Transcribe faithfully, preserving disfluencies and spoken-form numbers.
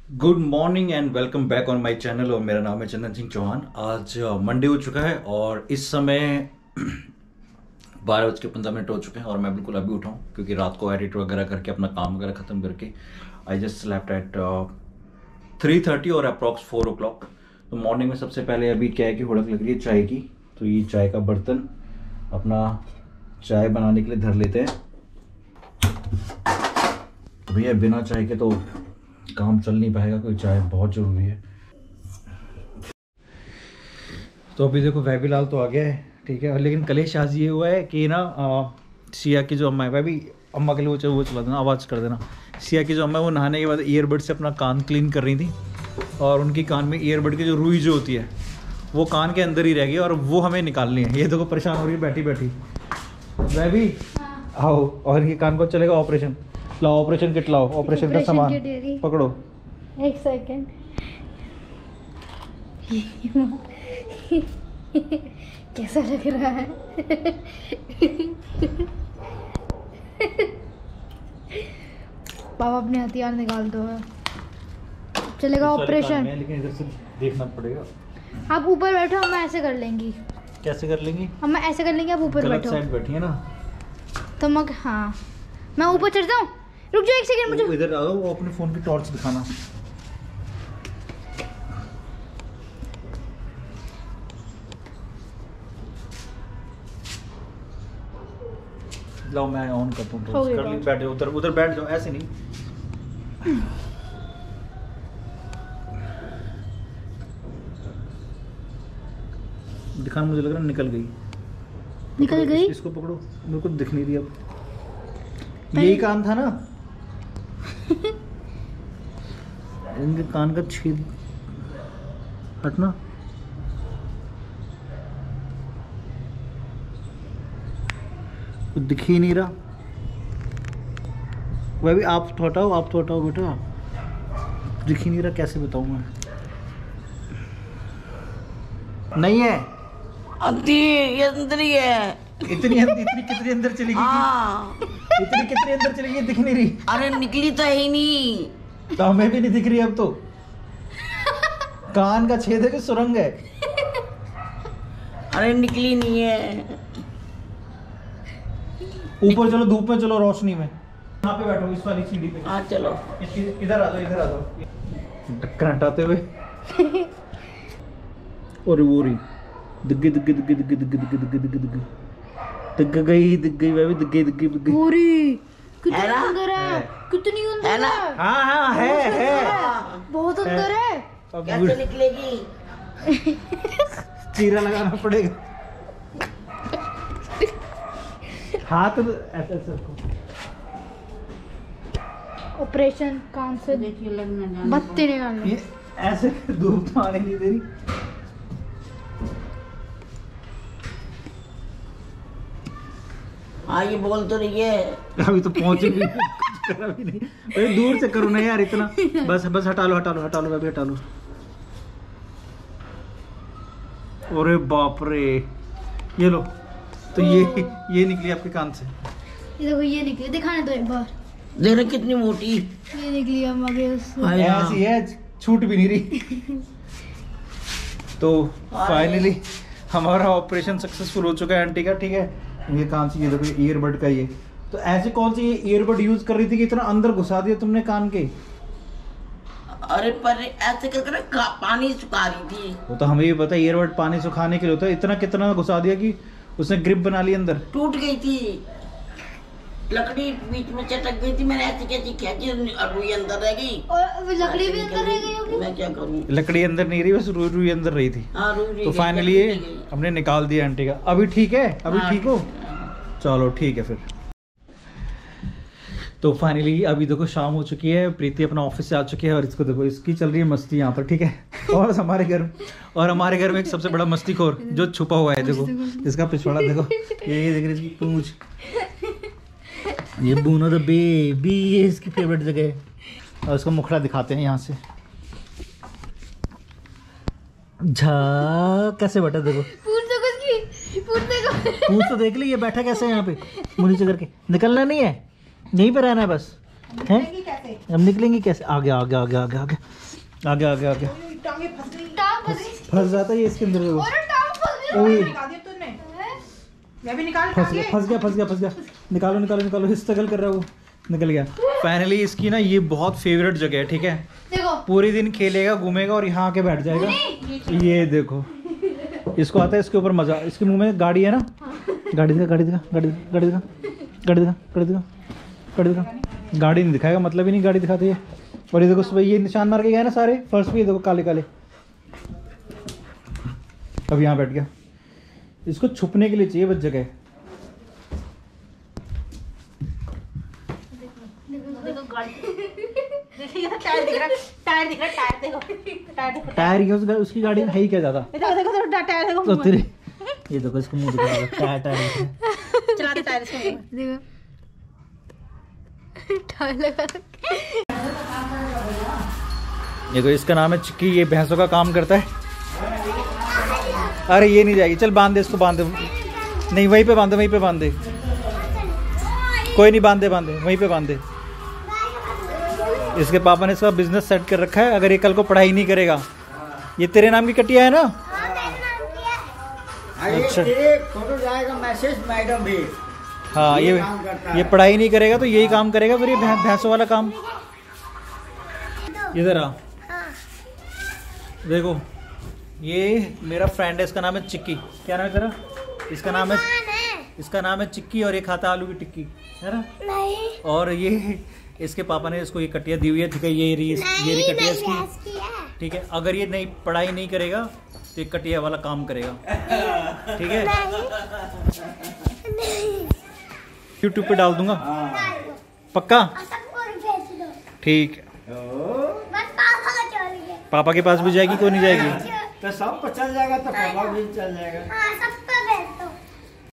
Good morning and welcome back on my channel. और मेरा नाम है चंदन सिंह चौहान। आज मंडे हो चुका है और इस समय बारह बज के पंद्रह मिनट हो चुके हैं और मैं बिल्कुल अभी उठा हूँ क्योंकि रात को एडिट वगैरह करके अपना काम वगैरह ख़त्म करके I just slept at three thirty और अप्रॉक्स फोर ओ क्लॉक। तो मॉर्निंग में सबसे पहले अभी क्या है कि हुड़क लग रही है चाय की, तो ये चाय का बर्तन अपना चाय बनाने के लिए धर लेते हैं। भैया बिना चाय के तो काम चल नहीं पाएगा, कोई चाय बहुत ज़रूरी है। तो अभी देखो वैभी लाल तो आ गया है, ठीक है। लेकिन कलेश आज ये हुआ है कि ना सिया की जो अम्मा है, वैभी अम्मा के लिए वो वो चला देना, आवाज़ कर देना। सिया की जो अम्मा है वो नहाने के बाद ईयरबड से अपना कान क्लीन कर रही थी और उनकी कान में ईयरबड की जो रुई जो होती है वो कान के अंदर ही रह गई और वो हमें निकालनी है। ये देखो परेशान हो रही है बैठी बैठी। वैभी आओ, और ये कान को चलेगा ऑपरेशन। लाओ ऑपरेशन किट लाओ, ऑपरेशन का सामान पकड़ो। एक सेकेंड। कैसा लग रहा है? पापा अपने हथियार निकाल दो। चलेगा ऑपरेशन, लेकिन इधर से देखना पड़ेगा। आप ऊपर बैठो, हम ऐसे कर लेंगी। कैसे कर लेंगी? हम ऐसे कर लेंगे, आप ऊपर बैठो। साइड बैठी है ना तो मैं, हाँ मैं ऊपर चढ़ जाऊँ। रुक जाओ एक सेकंड, मुझे इधर आओ, वो अपने फोन की टॉर्च दिखाना। लाओ मैं ऑन करता हूँ। कर ली, बैठे उधर उधर बैठ जाओ, ऐसे नहीं। दिखाना, मुझे लग रहा है निकल गई। निकल गई? इसको पकड़ो, मेरे को दिख नहीं रही अब। यही कान था ना? इनके कान का छेद हटना। कुछ दिख ही नहीं रहा। वह भी आप तो हटाओ, आप तो हटाओ बेटा, दिख ही नहीं रहा। कैसे बताऊं मैं? नहीं है अंधी, ये अंदर ही है। इतनी अंदर, इतनी कितनी अंदर चली गई? हाँ। इतनी कितनी अंदर चली गई, दिख नहीं रही। अरे निकली तो है ही नहीं। तो हमें भी नहीं दिख रही अब तो। कान का छेद है कि सुरंग है? अरे निकली नहीं है। ऊपर चलो, धूप में चलो, रोशनी में। यहाँ पे बैठो, इस वाली सीढ़ी पे। हाँ चलो। इधर आ जाओ, इधर आ जाओ। ढक्कन हटाते हुए। और वो रही दिख गई, दिख गई, दिख गई, दिख गई, दिख गई, दिख गई, दिख गई, दिख गई, दिख गई, दिख गई, वह भी दिख गई, दिख गई, दिख गई। पूरी कितनी है ना? अंदर है, कितनी अंदर है ना? है। हाँ हाँ है है बहुत अंदर है। अब कैसे निकलेगी? चीरा लगाना पड़ेगा। हाथ ऐसे ऐसे रखो। ऑपरेशन कान से देखिए लगना बत्ती निकालना। ये ऐसे धूप तो आने नहीं दे रही। हाँ ये बोल तो रही है। अभी तो पहुंचे भी करा भी नहीं। अरे दूर से करो ना यार इतना। बस बस हटा लो, हटा लो, हटा लो, अभी हटा लो। अरे बाप रे, ये लो। तो ये ये निकली आपके कान से। ये देखो, ये निकली, दिखाने दो एक बार। देख रहे कितनी मोटी। ये निकली अम्मा के उससे। हाँ यार। ऐसी है, छूट भी नहीं रही। तो फाइनली हमारा ऑपरेशन सक्सेसफुल हो चुका है आंटी का, ठीक है। ये कान से, ये देखो ईयरबड का। ये तो ऐसे कौन सी ईयरबड यूज कर रही थी कि इतना अंदर घुसा दिया तुमने कान के? अरे पर ऐसे करके ना का- पानी सुखा रही थी। वो तो हमें भी पता है, ईयरबड पानी सुखाने के लिए होता है। इतना कितना घुसा दिया कि उसने ग्रिप बना ली अंदर। टूट गई थी, लकड़ी बीच में चटक गई थी। मैंने ऐसी कैसी खींची, रुई अंदर रह गई। और लकड़ी भी अंदर रह गई होगी। मैं क्या करूँ? लकड़ी अंदर नहीं रही, बस रुई रुई अंदर रही थी। हाँ रुई तो फाइनली ये हमने निकाल दिया आंटी का। अभी ठीक है? अभी हाँ, ठीक हो? चलो ठीक है फिर। तो फाइनली अभी देखो शाम हो चुकी है, प्रीति अपना ऑफिस से आ चुकी है और इसको देखो, इसकी चल रही है मस्ती यहाँ पर, ठीक है। और हमारे घर और हमारे घर में एक सबसे बड़ा मस्तीखोर जो छुपा हुआ है, देखो इसका पिछवाड़ा देखो। ये ये देख रही इसकी पूंछ। ये बूनो द बेबी, ये इसकी फेवरेट जगह है। और इसका मुखड़ा दिखाते हैं यहाँ से। झा कैसे बैठा देखो। पूछ देखो इसकी, पूछ देखो। पूछ तो देख ली, ये बैठा कैसे है यहाँ पे मुंह नीचे करके। निकलना नहीं है, यहीं पे रहना है बस, है? ऐसे अब निकलेंगे कैसे? आगे आगे आगे आगे आगे आगे आगे आगे टांगे फंस गई। टांग फंस गई। फंस जाता है ये इसके अंदर। देखो और टांग फंस गई। ओए, निकाल दिया तूने। मैं भी निकाल फंस टांगे। गया फंस गया फंस गया फंस गया। निकालो निकालो निकालो, स्ट्रगल कर रहा है वो, निकल गया। फाइनली इसकी ना ये बहुत फेवरेट जगह है, ठीक है। देखो पूरी दिन खेलेगा घूमेगा और यहाँ आके बैठ जाएगा। ये देखो इसको आता है इसके ऊपर मजा। इसके मुंह में गाड़ी है ना, गाड़ी दिखा गाड़ी दिखा गाड़ी दिखा गाड़ी दिखा गाड़ी दिखा गाड़ी दिखा गाड़ी दिखा। गाड़ी नहीं दिखाएगा, मतलब ही नहीं गाड़ी दिखाती है। और ये देखो सुबह ये निशान मार के गया ना सारे फर्श पे, ये देखो काले काले। अब यहाँ बैठ गया। इसको छुपने के लिए चाहिए बस जगह। देखो गाड़ी। देखिए टायर दिख रहा है, टायर दिख रहा है, टायर देखो, टायर देखो, टायर ही है उस- उसकी गाड़ी में है ही क्या ज्यादा। देखो देखो देखो टायर देखो तो तेरे ये देखो इसको मुंह दिखा टायर टायर। चला दे टायर इसको। देखो टायर लगा। देखो इसका नाम है चिक्की, ये भैंसों का काम करता है। अरे ये नहीं जाएगी, चल बांध दे इसको, बांध दे। नहीं वहीं पे बांध दे, वहीं पे बांध दे। कोई नहीं, बांध दे बांध दे वहीं पे बांध दे। इसके पापा ने इसका बिजनेस सेट कर रखा है। अगर ये कल को पढ़ाई नहीं करेगा, ये तेरे नाम की कटिया है ना। अच्छा फोटो जाएगा मैसेज मैडम भी। हाँ ये ये काम करता है। ये पढ़ाई नहीं करेगा तो यही काम करेगा फिर, ये भैं- भैंसों वाला काम। इधर आ, देखो ये मेरा फ्रेंड है, इसका नाम है चिक्की। क्या नाम है तेरा? इसका नाम है इसका नाम है चिक्की और ये खाता आलू की टिक्की, है ना। नहीं और ये इसके पापा ने इसको ये कटिया दी हुई है, ठीक है। ये रही ये रही कटिया इसकी, ठीक है। अगर ये नहीं पढ़ाई नहीं करेगा तो ये कटिया वाला काम करेगा, ठीक है। यूट्यूब पे डाल दूंगा, पक्का? ठीक है। पापा के पास भी जाएगी, क्यों नहीं जाएगी? तो सबको चल जाएगा तो पापा भी चल जाएगा।